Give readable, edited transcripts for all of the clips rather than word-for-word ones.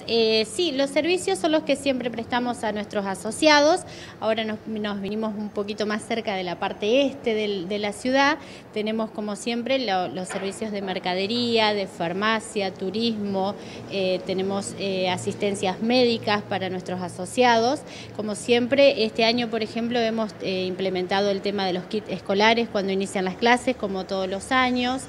Sí, los servicios son los que siempre prestamos a nuestros asociados. Ahora nos vinimos un poquito más cerca de la parte este de la ciudad. Tenemos, como siempre, los servicios de mercadería, de farmacia, turismo, tenemos asistencias médicas para nuestros asociados. Como siempre, este año, por ejemplo, hemos implementado el tema de los kits escolares cuando inician las clases, como todos los años.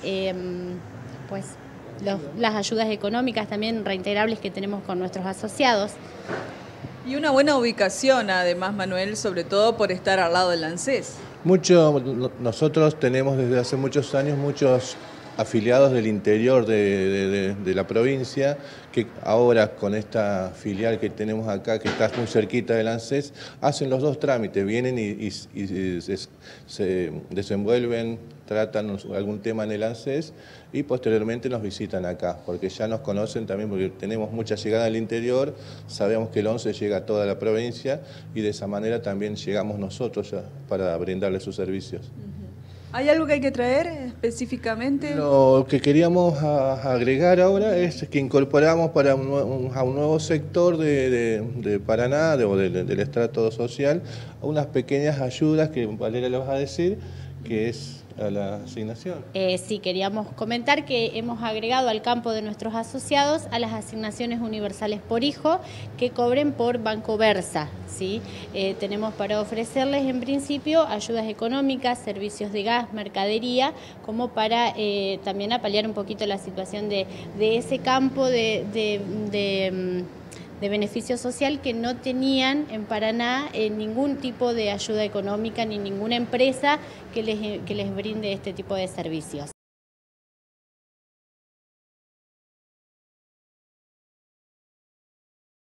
Las ayudas económicas también reintegrables que tenemos con nuestros asociados. Y una buena ubicación, además, Manuel, sobre todo por estar al lado del ANSES. Nosotros tenemos desde hace muchos años muchos afiliados del interior de la provincia, que ahora con esta filial que tenemos acá, que está muy cerquita del ANSES, hacen los dos trámites, vienen y se desenvuelven, tratan algún tema en el ANSES y posteriormente nos visitan acá, porque ya nos conocen también, porque tenemos mucha llegada al interior, sabemos que el 11 llega a toda la provincia y de esa manera también llegamos nosotros ya para brindarles sus servicios. ¿Hay algo que hay que traer específicamente? Lo que queríamos agregar ahora es que incorporamos a un nuevo sector de Paraná, del estrato social, unas pequeñas ayudas que Valeria le va a decir, que es a la asignación. Sí, queríamos comentar que hemos agregado al campo de nuestros asociados a las asignaciones universales por hijo que cobren por Banco Versa, ¿sí? Tenemos para ofrecerles en principio ayudas económicas, servicios de gas, mercadería, como para también paliar un poquito la situación de ese campo de beneficio social que no tenían en Paraná ningún tipo de ayuda económica ni ninguna empresa que les brinde este tipo de servicios.